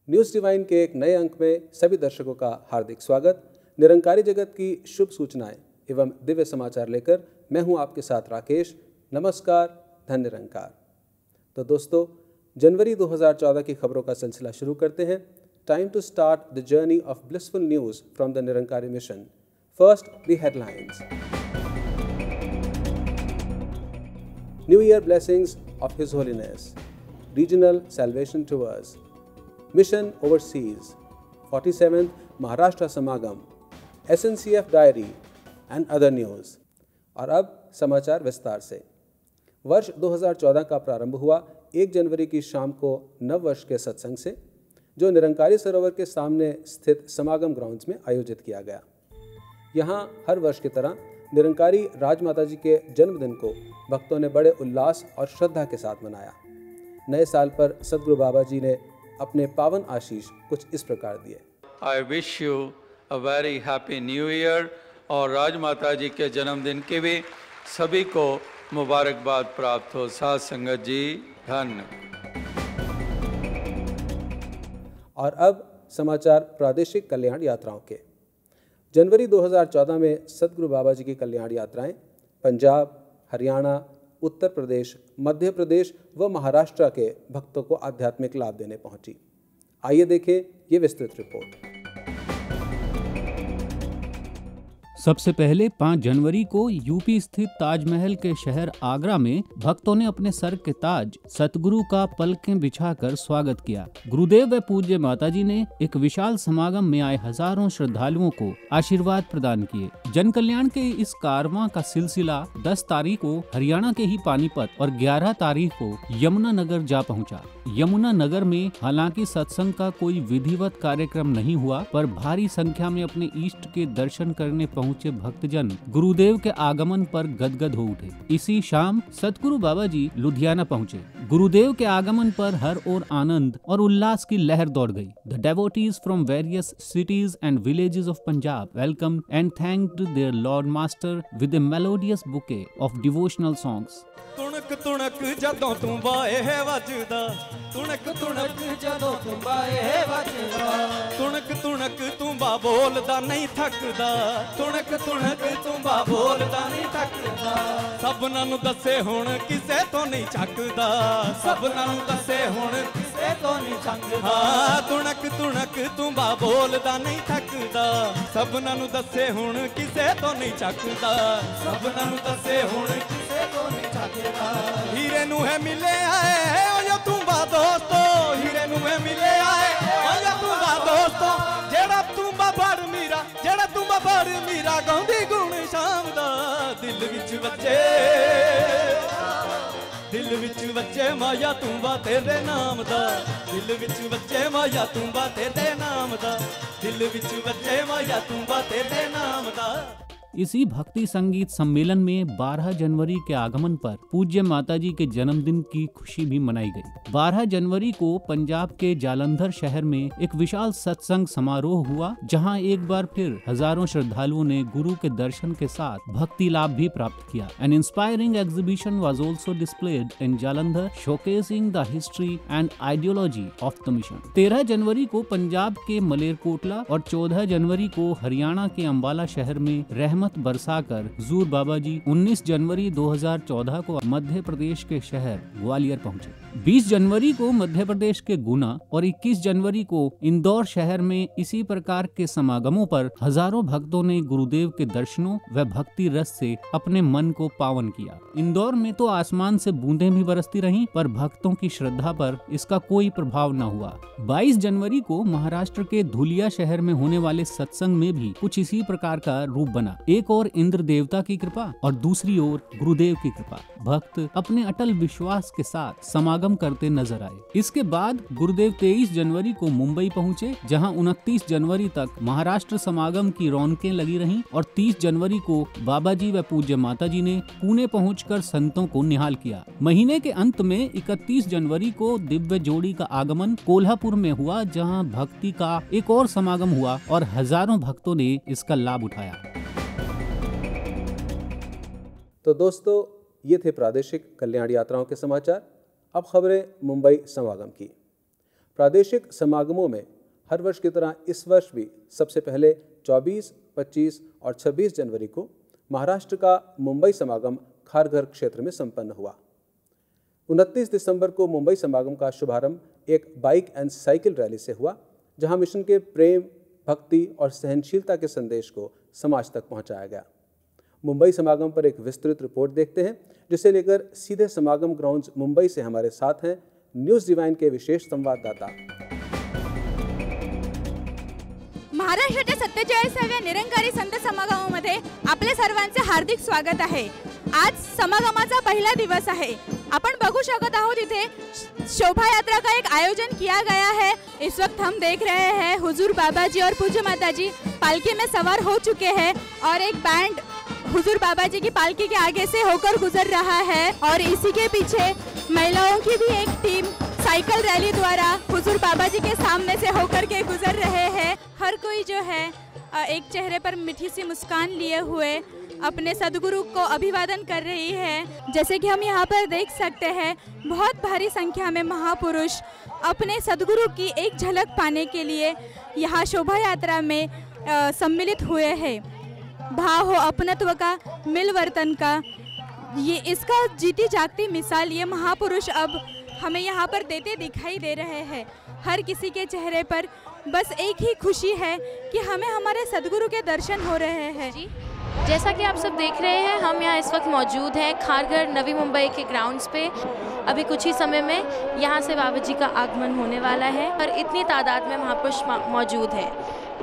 News divine के एक नए अंक में सभी दर्शकों का हार्दिक स्वागत। निरंकारी जगत की शुभ सूचनाएं एवं दिव्य समाचार लेकर मैं हूं आपके साथ राकेश। नमस्कार, धन्य निरंकार। तो दोस्तों, जनवरी 2014 की खबरों का सिलसिला शुरू करते हैं। Time to start the journey of blissful news from the Nirankari mission. First, the headlines. New year blessings of his holiness, regional salvation tours, mission overseas, 47th Maharashtra Samagam, SNCF diary and other news. और अब समाचार विस्तार से। वर्ष 2014 का प्रारंभ हुआ 1 जनवरी की शाम को नव वर्ष के सत्संग से, जो निरंकारी सरोवर के सामने स्थित समागम ग्राउंड्स में आयोजित किया गया। यहाँ हर वर्ष की तरह निरंकारी राजमाता जी के जन्मदिन को भक्तों ने बड़े उल्लास और श्रद्धा के साथ मनाया। नए साल पर सदगुरु बाबा जी ने अपने पावन आशीष कुछ इस प्रकार दिए। I wish you a very happy new year और राजमाता जी के जन्मदिन की भी सभी को मुबारकबाद प्राप्त हो। साथ संगत जी धन्य। और अब समाचार प्रादेशिक कल्याण यात्राओं के। जनवरी 2014 में सदगुरु बाबा जी की कल्याण यात्राएं पंजाब, हरियाणा, उत्तर प्रदेश, मध्य प्रदेश व महाराष्ट्र के भक्तों को आध्यात्मिक लाभ देने पहुंची। आइए देखें ये विस्तृत रिपोर्ट। सबसे पहले 5 जनवरी को यूपी स्थित ताजमहल के शहर आगरा में भक्तों ने अपने सर के ताज सतगुरु का पलकें बिछाकर स्वागत किया। गुरुदेव व पूज्य माताजी ने एक विशाल समागम में आए हजारों श्रद्धालुओं को आशीर्वाद प्रदान किए। जन कल्याण के इस कारवां का सिलसिला 10 तारीख को हरियाणा के ही पानीपत और 11 तारीख को यमुनानगर जा पहुंचा। यमुनानगर में हालांकि सत्संग का कोई विधिवत कार्यक्रम नहीं हुआ, पर भारी संख्या में अपने इष्ट के दर्शन करने पहुंचे भक्तजन गुरुदेव के आगमन पर गदगद हो उठे। इसी शाम सतगुरु बाबा जी लुधियाना पहुंचे। गुरुदेव के आगमन पर हर ओर आनंद और उल्लास की लहर दौड़ गई। The devotees from various cities and villages of Punjab welcomed and thanked their Lord Master with a melodious bouquet of devotional songs. ਤੁਣਕ ਤੁਣਕ ਜਦੋਂ ਤੂੰ ਬਾਏ ਵੱਜਦਾ, ਤੁਣਕ ਤੁਣਕ ਜਦੋਂ ਤੂੰ ਬਾਏ ਵੱਜਦਾ, ਤੁਣਕ ਤੁਣਕ ਤੂੰ ਬਾ ਬੋਲਦਾ ਨਹੀਂ ਥੱਕਦਾ, ਤੁਣਕ ਤੁਣਕ ਤੂੰ ਬਾ ਬੋਲਦਾ ਨਹੀਂ ਥੱਕਦਾ। ਸਭਨਾਂ ਨੂੰ ਦੱਸੇ ਹੁਣ ਕਿਸੇ ਤੋਂ ਨਹੀਂ ਚੱਕਦਾ, ਸਭਨਾਂ ਨੂੰ ਦੱਸੇ ਹੁਣ ਕਿਸੇ ਤੋਂ ਨਹੀਂ ਚੱਕਦਾ। ਤੁਣਕ ਤੁਣਕ ਤੂੰ ਬਾ ਬੋਲਦਾ ਨਹੀਂ ਥੱਕਦਾ, ਸਭਨਾਂ ਨੂੰ ਦੱਸੇ ਹੁਣ ਕਿਸੇ ਤੋਂ ਨਹੀਂ ਚੱਕਦਾ, ਸਭਨਾਂ ਨੂੰ ਦੱਸੇ ਹੁਣ ਕਿਸੇ ਤੋਂ ਨਹੀਂ ਚੱਕਦਾ। हीरे नू है मिले आए ओ तू बा दोस्तो, हीरे नू है मिले आए ओ तू बा दोस्तो। जेड़ा तू बा बड़ मीरा, जेड़ा तू बा बड़ मीरा गाउंदी गुण शाम दा। दिल विच बच्चे, दिल विच बच्चे माया तू बा तेरे नाम दा, दिल विच बच्चे माया तू बा तेरे नाम दा, दिल विच बच्चे माया तू बा तेरे नाम दा। इसी भक्ति संगीत सम्मेलन में 12 जनवरी के आगमन पर पूज्य माताजी के जन्मदिन की खुशी भी मनाई गई। 12 जनवरी को पंजाब के जालंधर शहर में एक विशाल सत्संग समारोह हुआ, जहां एक बार फिर हजारों श्रद्धालुओं ने गुरु के दर्शन के साथ भक्ति लाभ भी प्राप्त किया। An inspiring exhibition was also displayed in Jalandhar, showcasing the history and ideology of the mission। 13 जनवरी को पंजाब के मलेरकोटला और 14 जनवरी को हरियाणा के अंबाला शहर में रहमत बरसाकर हुजूर बाबा जी 19 जनवरी 2014 को मध्य प्रदेश के शहर ग्वालियर पहुंचे। 20 जनवरी को मध्य प्रदेश के गुना और 21 जनवरी को इंदौर शहर में इसी प्रकार के समागमों पर हजारों भक्तों ने गुरुदेव के दर्शनों व भक्ति रस से अपने मन को पावन किया। इंदौर में तो आसमान से बूंदें भी बरसती रहीं, पर भक्तों की श्रद्धा पर इसका कोई प्रभाव न हुआ। 22 जनवरी को महाराष्ट्र के धुलिया शहर में होने वाले सत्संग में भी कुछ इसी प्रकार का रूप बना। एक और इंद्र देवता की कृपा और दूसरी ओर गुरुदेव की कृपा। भक्त अपने अटल विश्वास के साथ समागम करते नजर आए। इसके बाद गुरुदेव 23 जनवरी को मुंबई पहुंचे, जहां 29 जनवरी तक महाराष्ट्र समागम की रौनकें लगी रहीं और 30 जनवरी को बाबा जी व पूज्य माता जी ने पुणे पहुंचकर संतों को निहाल किया। महीने के अंत में 31 जनवरी को दिव्य जोड़ी का आगमन कोल्हापुर में हुआ, जहां भक्ति का एक और समागम हुआ और हजारों भक्तों ने इसका लाभ उठाया। तो दोस्तों, ये थे प्रादेशिक कल्याण यात्राओं के समाचार। अब खबरें मुंबई समागम की। प्रादेशिक समागमों में हर वर्ष की तरह इस वर्ष भी सबसे पहले 24, 25 और 26 जनवरी को महाराष्ट्र का मुंबई समागम खारघर क्षेत्र में संपन्न हुआ। 29 दिसंबर को मुंबई समागम का शुभारंभ एक बाइक एंड साइकिल रैली से हुआ, जहां मिशन के प्रेम, भक्ति और सहनशीलता के संदेश को समाज तक पहुंचाया गया। मुंबई समागम पर एक विस्तृत रिपोर्ट देखते हैं, जिसे लेकर सीधे समागम ग्राउंड्स मुंबई से हमारे साथ हैं न्यूज डिवाइन के विशेष संवाददाता। महाराष्ट्राच्या 47व्या निरंकारी संत समागमामध्ये आपले सर्वांचे हार्दिक स्वागत आहे। आज समागमाचा पहिला दिवस आहे। अपन बघू शकत आहोत इथे शोभा यात्रा का एक आयोजन किया गया है। इस वक्त हम देख रहे हैं हुजूर बाबा जी और पूज्य माता जी पालकी में सवार हो चुके हैं और एक बैंड हुजूर बाबा जी की पालकी के आगे से होकर गुजर रहा है और इसी के पीछे महिलाओं की भी एक टीम साइकिल रैली द्वारा हुजूर बाबा जी के सामने से होकर के गुजर रहे हैं। हर कोई जो है एक चेहरे पर मीठी सी मुस्कान लिए हुए अपने सदगुरु को अभिवादन कर रही है। जैसे कि हम यहाँ पर देख सकते हैं, बहुत भारी संख्या में महापुरुष अपने सदगुरु की एक झलक पाने के लिए यहाँ शोभा यात्रा में सम्मिलित हुए हैं। भाव हो अपनत्व का, मिलवर्तन का, ये इसका जीती जागती मिसाल ये महापुरुष अब हमें यहाँ पर देते दिखाई दे रहे हैं। हर किसी के चेहरे पर बस एक ही खुशी है कि हमें हमारे सदगुरु के दर्शन हो रहे हैं। जी, जैसा कि आप सब देख रहे हैं, हम यहाँ इस वक्त मौजूद हैं खारघर नवी मुंबई के ग्राउंड्स पे। अभी कुछ ही समय में यहाँ से बाबा जी का आगमन होने वाला है और इतनी तादाद में महापुरुष मौजूद हैं।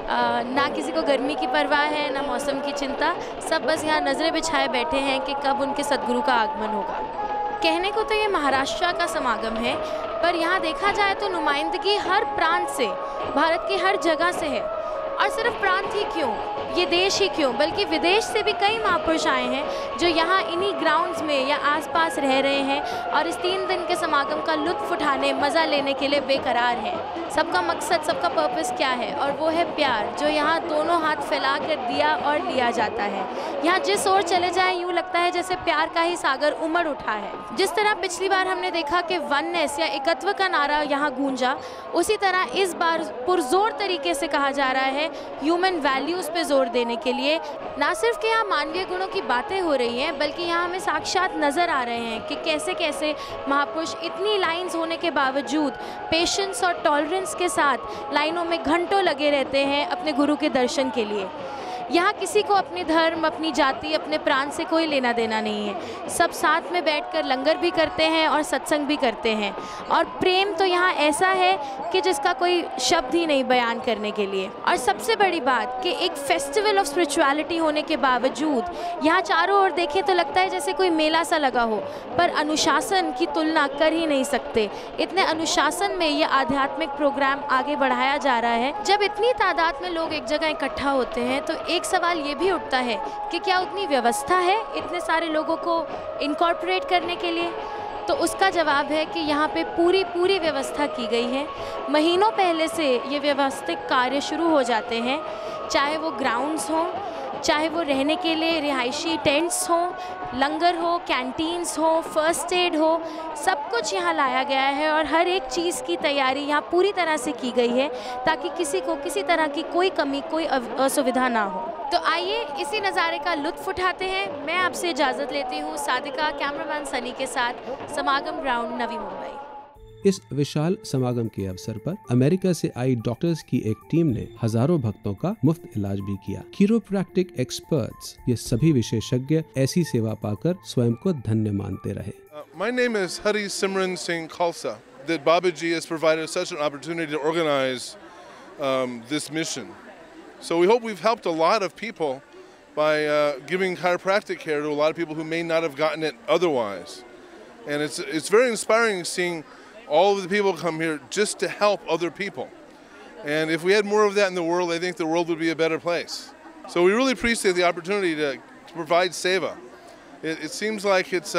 ना किसी को गर्मी की परवाह है, ना मौसम की चिंता। सब बस यहाँ नज़रें बिछाए बैठे हैं कि कब उनके सदगुरु का आगमन होगा। कहने को तो ये महाराष्ट्र का समागम है, पर यहाँ देखा जाए तो नुमाइंदगी हर प्रांत से, भारत की हर जगह से है। और सिर्फ प्रांत ही क्यों, ये देश ही क्यों, बल्कि विदेश से भी कई महापुरुष आए हैं जो यहाँ इन्हीं ग्राउंड्स में या आसपास रह रहे हैं और इस 3 दिन के समागम का लुत्फ़ उठाने, मज़ा लेने के लिए बेकरार हैं। सबका मकसद, सबका पर्पस क्या है, और वो है प्यार, जो यहाँ दोनों हाथ फैला कर दिया और लिया जाता है। यहाँ जिस ओर चले जाएं यूँ लगता है जैसे प्यार का ही सागर उमड़ उठा है। जिस तरह पिछली बार हमने देखा कि वननेस या एकत्व का नारा यहाँ गूंजा, उसी तरह इस बार पुरजोर तरीके से कहा जा रहा है ह्यूमन वैल्यूज़ पे जोर देने के लिए। ना सिर्फ कि यहाँ मानवीय गुणों की बातें हो रही हैं, बल्कि यहाँ हमें साक्षात नज़र आ रहे हैं कि कैसे कैसे महापुरुष इतनी लाइंस होने के बावजूद पेशेंस और टॉलरेंस के साथ लाइनों में घंटों लगे रहते हैं अपने गुरु के दर्शन के लिए। यहाँ किसी को अपनी धर्म, अपनी जाति, अपने प्रांत से कोई लेना देना नहीं है। सब साथ में बैठकर लंगर भी करते हैं और सत्संग भी करते हैं। और प्रेम तो यहाँ ऐसा है कि जिसका कोई शब्द ही नहीं बयान करने के लिए। और सबसे बड़ी बात कि एक फेस्टिवल ऑफ स्पिरिचुअलिटी होने के बावजूद यहाँ चारों ओर देखें तो लगता है जैसे कोई मेला सा लगा हो, पर अनुशासन की तुलना कर ही नहीं सकते। इतने अनुशासन में ये आध्यात्मिक प्रोग्राम आगे बढ़ाया जा रहा है। जब इतनी तादाद में लोग एक जगह इकट्ठा होते हैं तो एक सवाल ये भी उठता है कि क्या उतनी व्यवस्था है इतने सारे लोगों को इनकॉर्पोरेट करने के लिए? तो उसका जवाब है कि यहाँ पे पूरी व्यवस्था की गई है। महीनों पहले से ये व्यवस्थित कार्य शुरू हो जाते हैं, चाहे वो ग्राउंड्स हों, चाहे वो रहने के लिए रिहायशी टेंट्स हों, लंगर हो, कैंटीन्स हो, फर्स्ट एड हो, सब कुछ यहाँ लाया गया है और हर एक चीज़ की तैयारी यहाँ पूरी तरह से की गई है ताकि किसी को किसी तरह की कोई कमी, कोई असुविधा ना हो। तो आइए इसी नज़ारे का लुत्फ़ उठाते हैं। मैं आपसे इजाज़त लेती हूँ सादिका, कैमरामैन सनी के साथ, समागम ग्राउंड नवी मुंबई। इस विशाल समागम के अवसर पर अमेरिका से आई डॉक्टर्स की एक टीम ने हजारों भक्तों का मुफ्त इलाज भी किया। कीरोप्रैक्टिक एक्सपर्ट्स, ये सभी विशेषज्ञ ऐसी सेवा पाकर स्वयं को धन्य मानते रहे। My name is Hari Simran Singh Khalsa. That Babaji has provided such an opportunity to organize this mission. So we hope we've helped a lot of people by giving chiropractic care to a lot of people who may not have gotten it otherwise. And it's very inspiring seeing all of the people come here just to help other people. And if we had more of that in the world, I think the world would be a better place. So we really appreciate the opportunity to provide seva. It seems like it's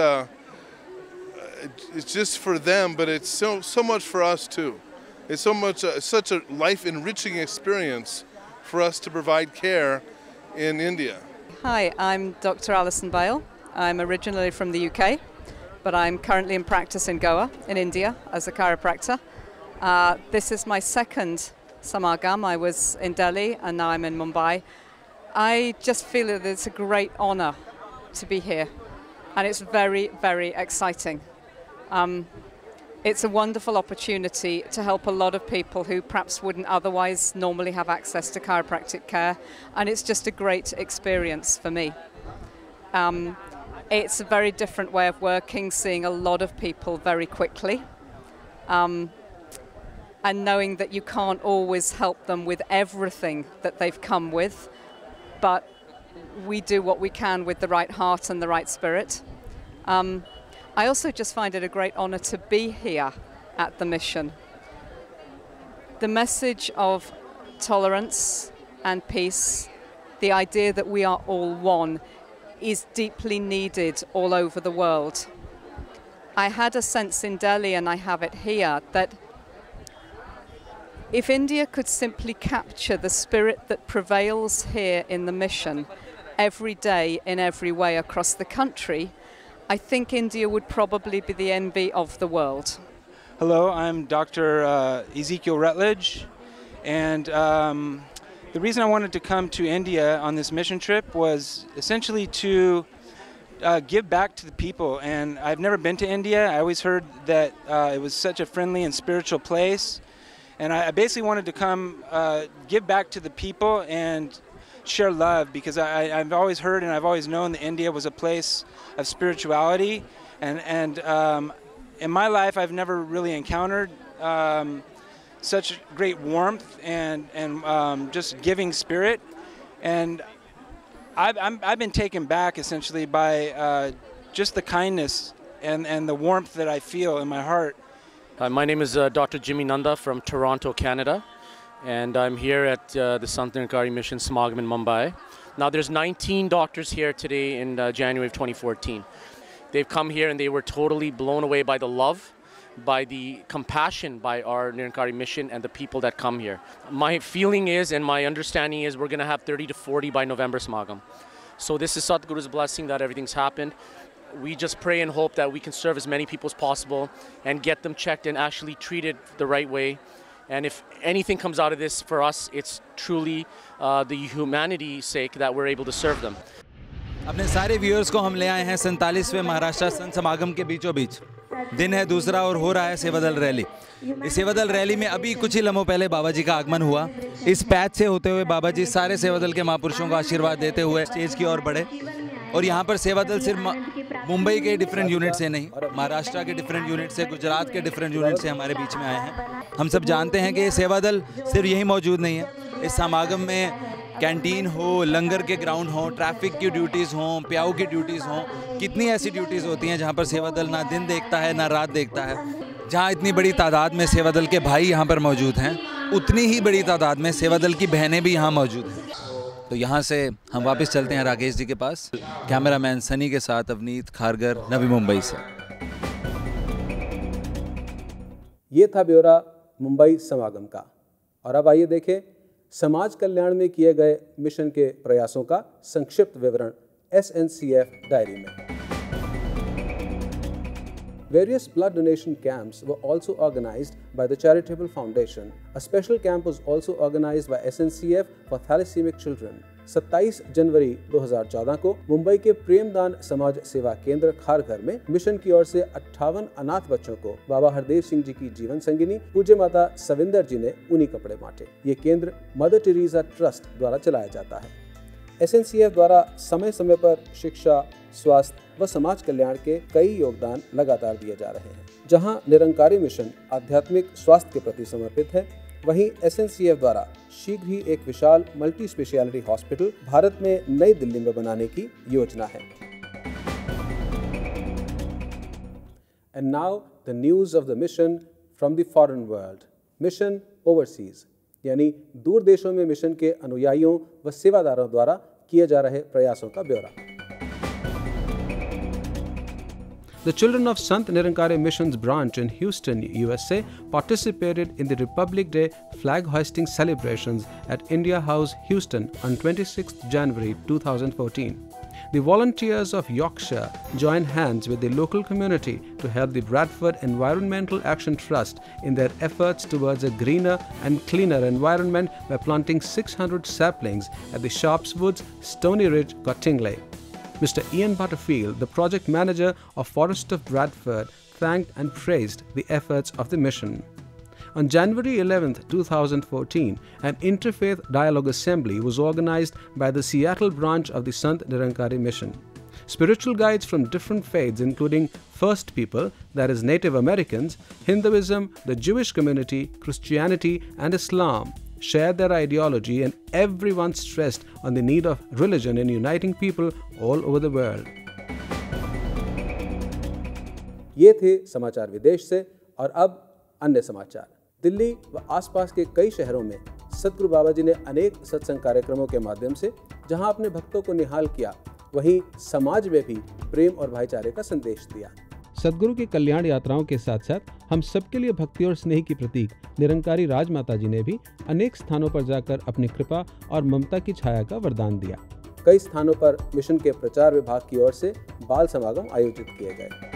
just for them, but it's so much for us too. It's such a life-enriching experience for us to provide care in India. Hi, I'm Dr. Alison Bale. I'm originally from the UK, but I'm currently in practice in Goa, in India, as a chiropractor. This is my second Samagam. I was in Delhi and now I'm in Mumbai. I just feel that it's a great honor to be here, and it's very, very exciting. It's a wonderful opportunity to help a lot of people who perhaps wouldn't otherwise normally have access to chiropractic care, and it's just a great experience for me. It's a very different way of working, seeing a lot of people very quickly, and knowing that you can't always help them with everything that they've come with, but we do what we can with the right heart and the right spirit. I also just find it a great honor to be here at the mission. The message of tolerance and peace, the idea that we are all one, is deeply needed all over the world. I had a sense in Delhi, and I have it here, that if India could simply capture the spirit that prevails here in the mission every day in every way across the country, I think India would probably be the envy of the world. Hello, I'm Dr. Ezekiel Rutledge, and the reason I wanted to come to India on this mission trip was essentially to give back to the people. And I've never been to India. I always heard that it was such a friendly and spiritual place. And I basically wanted to come give back to the people and share love, because I've always heard and I've always known that India was a place of spirituality. And in my life, I've never really encountered such great warmth and just giving spirit. And I've been taken back essentially by just the kindness and the warmth that I feel in my heart. My name is Dr. Jimmy Nanda from Toronto, Canada, and I'm here at the Sant Nirankari Mission Samagam in Mumbai. Now there's 19 doctors here today in January of 2014. They've come here and they were totally blown away by the love, by the compassion by our Nirankari mission and the people that come here. My feeling is, and my understanding is, we're going to have 30 to 40 by November Samagam. So this is Sadhguru's blessing that everything's happened. We just pray and hope that we can serve as many people as possible and get them checked and actually treated the right way. And if anything comes out of this for us, it's truly the humanity's sake that we're able to serve them. अपने सारे viewers को हम ले आए हैं 47वें महाराष्ट्र संत समागम के बीचों बीच। दिन है दूसरा और हो रहा है सेवादल रैली। इस सेवादल रैली में अभी कुछ ही लम्हों पहले बाबा जी का आगमन हुआ। इस पैच से होते हुए बाबा जी सारे सेवादल के महापुरुषों को आशीर्वाद देते हुए स्टेज की ओर बढ़े। और यहाँ पर सेवादल सिर्फ मुंबई के डिफरेंट यूनिट से नहीं, महाराष्ट्र के डिफरेंट यूनिट से, गुजरात के डिफरेंट यूनिट से हमारे बीच में आए हैं। हम सब जानते हैं कि ये सेवादल सिर्फ यही मौजूद नहीं है। इस समागम में कैंटीन हो, लंगर के ग्राउंड हो, ट्रैफिक की ड्यूटीज़ हों, प्याऊ की ड्यूटीज़ हों, कितनी ऐसी ड्यूटीज़ होती हैं जहाँ पर सेवादल ना दिन देखता है ना रात देखता है। जहाँ इतनी बड़ी तादाद में सेवादल के भाई यहाँ पर मौजूद हैं, उतनी ही बड़ी तादाद में सेवादल की बहनें भी यहाँ मौजूद हैं। तो यहाँ से हम वापस चलते हैं राकेश जी के पास। कैमरामैन सनी के साथ अवनीत खारगर, नवी मुंबई से। ये था ब्यौरा मुंबई समागम का। और अब आइए देखें समाज कल्याण में किए गए मिशन के प्रयासों का संक्षिप्त विवरण SNCF डायरी में। Various blood donation camps were also organized by the Charitable Foundation. A special camp was also organized by SNCF for thalassaemic children. 27 जनवरी 2014 को मुंबई के प्रेमदान समाज सेवा केंद्र खारघर में मिशन की ओर से 58 अनाथ बच्चों को बाबा हरदेव सिंह जी की जीवन संगिनी पूज्य माता सविंदर जी ने ऊनी कपड़े बांटे। ये केंद्र मदर टेरेसा ट्रस्ट द्वारा चलाया जाता है। SNCF द्वारा समय समय पर शिक्षा, स्वास्थ्य व समाज कल्याण के कई योगदान लगातार दिए जा रहे हैं। जहां निरंकारी मिशन आध्यात्मिक स्वास्थ्य के प्रति समर्पित है, वहीं SNCF द्वारा शीघ्र ही एक विशाल मल्टी स्पेशलिटी हॉस्पिटल भारत में नई दिल्ली में बनाने की योजना है। And now the news of the mission from the foreign world. Mission overseas, यानी दूर देशों में मिशन के अनुयायियों व सेवादारों द्वारा किए जा रहे प्रयासों का ब्यौरा। The children of Sant Nirankari Mission's branch in Houston, USA participated in the Republic Day flag hoisting celebrations at India House, Houston on 26 January 2014. The volunteers of Yorkshire joined hands with the local community to help the Bradford Environmental Action Trust in their efforts towards a greener and cleaner environment by planting 600 saplings at the Sharps Woods, Stony Ridge, Cottingley. Mr. Ian Butterfield, the project manager of Forest of Bradford, thanked and praised the efforts of the mission. On January 11, 2014, an interfaith dialogue assembly was organized by the Seattle branch of the Sant Nirankari Mission. Spiritual guides from different faiths, including First People, that is Native Americans, Hinduism, the Jewish community, Christianity, and Islam, shared their ideology, and everyone stressed on the need of religion in uniting people all over the world. ये थे समाचार विदेश से, और अब अन्य समाचार। दिल्ली व आसपास के कई शहरों में सद्गुरु बाबा जी ने अनेक सत्संग कार्यक्रमों के माध्यम से जहां अपने भक्तों को निहाल किया, वहीं समाज में भी प्रेम और भाईचारे का संदेश दिया। सद्गुरु की कल्याण यात्राओं के साथ साथ हम सबके लिए भक्ति और स्नेह की प्रतीक निरंकारी राजमाता जी ने भी अनेक स्थानों पर जाकर अपनी कृपा और ममता की छाया का वरदान दिया। कई स्थानों पर मिशन के प्रचार विभाग की ओर से बाल समागम आयोजित किए गए।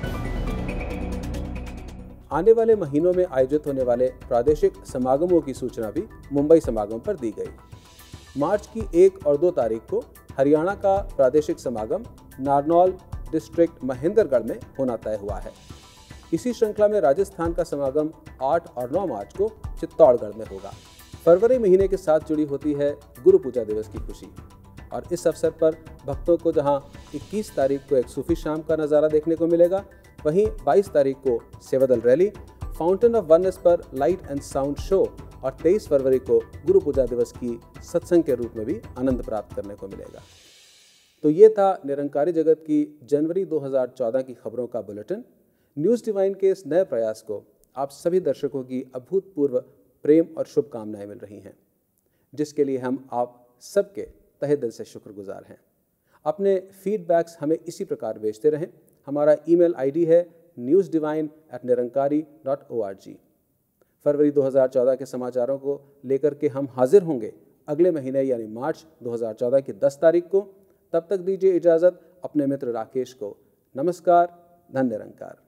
आने वाले महीनों में आयोजित होने वाले प्रादेशिक समागमों की सूचना भी मुंबई समागम पर दी गई। मार्च की 1 और 2 तारीख को हरियाणा का प्रादेशिक समागम नारनौल डिस्ट्रिक्ट महेंद्रगढ़ में होना तय हुआ है। इसी श्रृंखला में राजस्थान का समागम 8 और 9 मार्च को चित्तौड़गढ़ में होगा। फरवरी महीने के साथ जुड़ी होती है गुरु पूजा दिवस की खुशी, और इस अवसर पर भक्तों को जहां 21 तारीख को एक सूफी शाम का नज़ारा देखने को मिलेगा, वहीं 22 तारीख को Sevadal rally, fountain of oneness पर लाइट एंड साउंड शो और 23 फरवरी को गुरु पूजा दिवस की सत्संग के रूप में भी आनंद प्राप्त करने को मिलेगा। तो ये था निरंकारी जगत की जनवरी 2014 की खबरों का बुलेटिन। न्यूज़ डिवाइन के इस नए प्रयास को आप सभी दर्शकों की अभूतपूर्व प्रेम और शुभकामनाएं मिल रही हैं, जिसके लिए हम आप सबके तहे दिल से शुक्रगुजार हैं। अपने फीडबैक्स हमें इसी प्रकार भेजते रहें। हमारा ईमेल आईडी है newsdivine@nirankari.org। फरवरी 2014 के समाचारों को लेकर के हम हाजिर होंगे अगले महीने यानी मार्च 2014 की 10 तारीख को। तब तक दीजिए इजाज़त अपने मित्र राकेश को। नमस्कार, धन्य निरंकार।